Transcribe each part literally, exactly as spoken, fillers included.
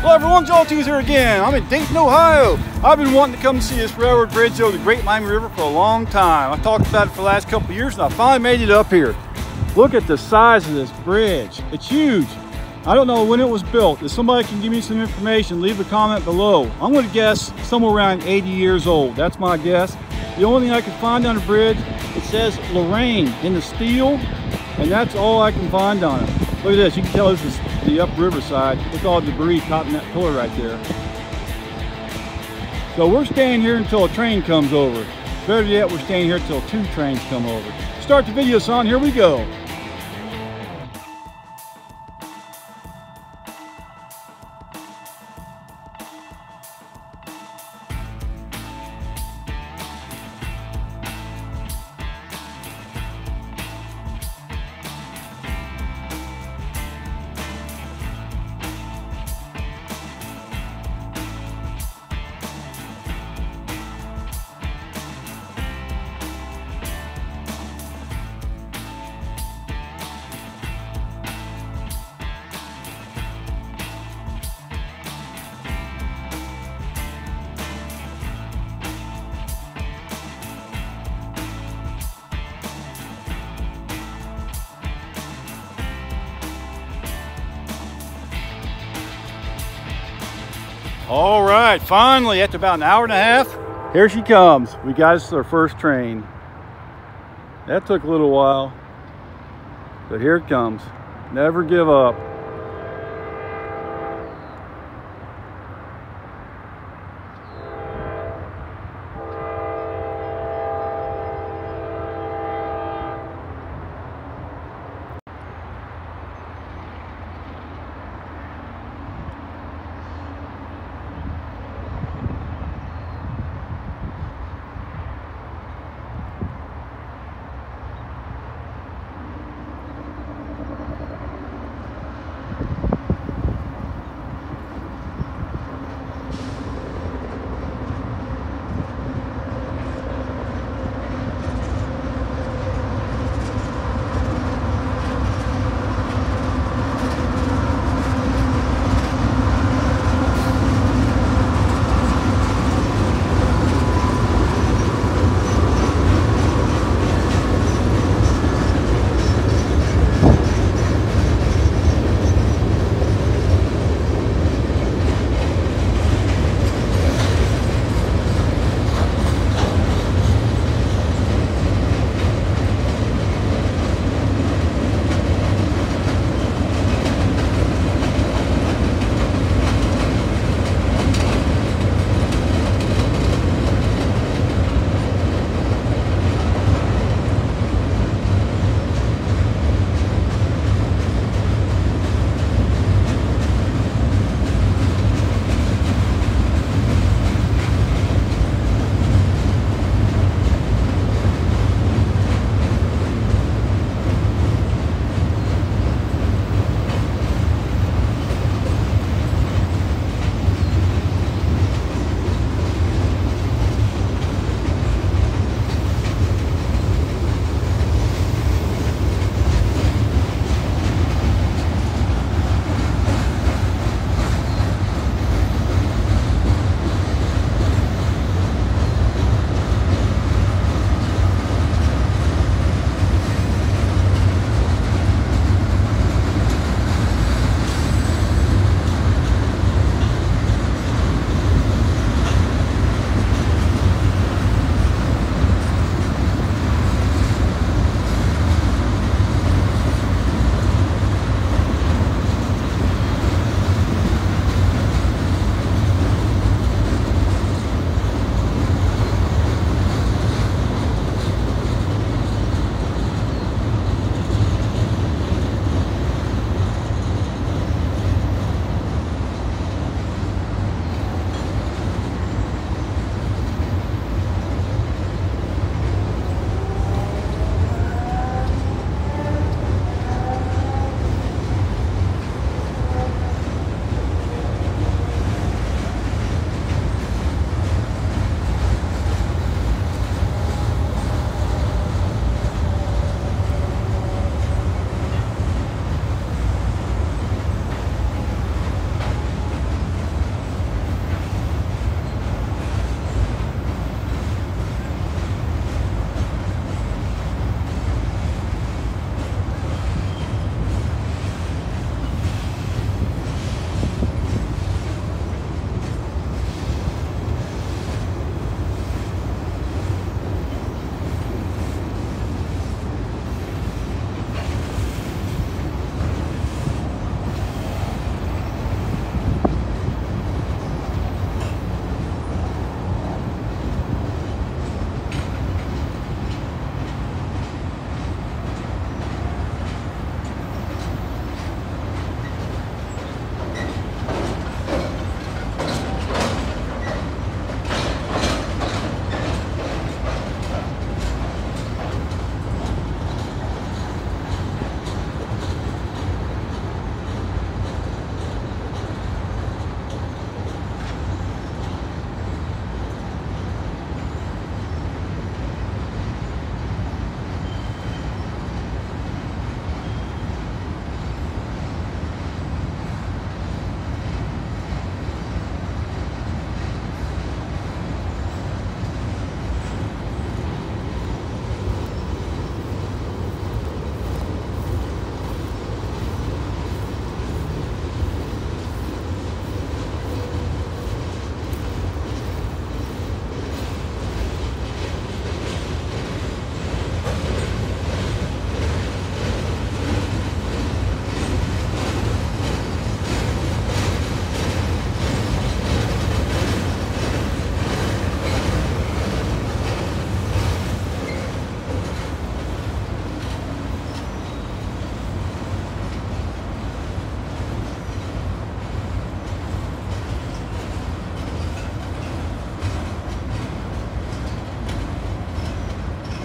Hello everyone, Joel T's here again. I'm in Dayton, Ohio. I've been wanting to come see this railroad bridge over the Great Miami River for a long time. I've talked about it for the last couple of years and I finally made it up here. Look at the size of this bridge. It's huge. I don't know when it was built. If somebody can give me some information, leave a comment below. I'm going to guess somewhere around eighty years old. That's my guess. The only thing I can find on the bridge, it says Lorraine in the steel, and that's all I can find on it. Look at this. You can tell this is the upriver side. Look at all the debris caught in that pillar right there. So we're staying here until a train comes over. Better yet, we're staying here until two trains come over. Start the video, son. Here we go. All right, finally, after about an hour and a half, here she comes. We got us our first train. That took a little while, but here it comes. Never give up.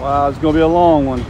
Wow, it's gonna be a long one.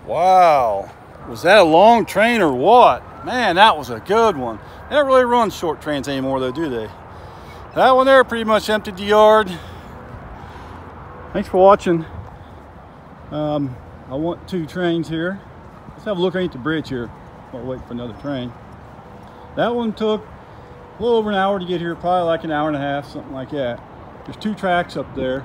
Wow, was that a long train or what? Man, that was a good one. They don't really run short trains anymore though, do they? That one there pretty much emptied the yard. Thanks for watching. Um, I want two trains here. Let's have a look underneath the bridge here while we wait for another train. That one took a little over an hour to get here, probably like an hour and a half, something like that. There's two tracks up there.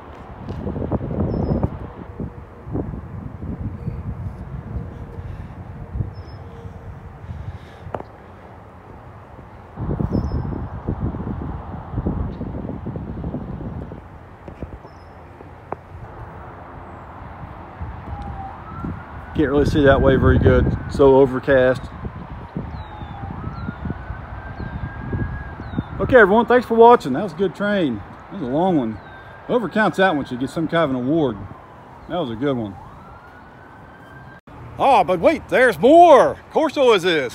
Can't really see that way very good, so overcast. Okay everyone, thanks for watching. That was a good train. That was a long one. Whoever counts that one should get some kind of an award. That was a good one. Ah, but wait, there's more. Of course there always is.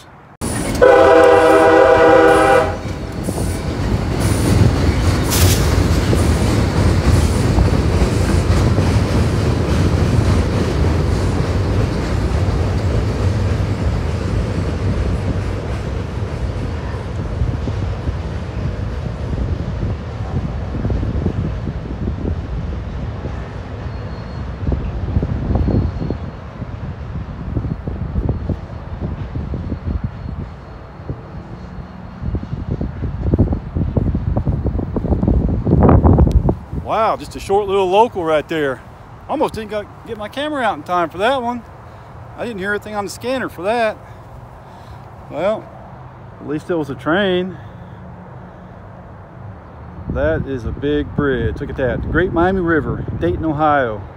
Wow, just a short little local right there. Almost didn't got, get my camera out in time for that one. I didn't hear anything on the scanner for that. Well, at least it was a train. That is a big bridge. Look at that. The Great Miami River, Dayton, Ohio.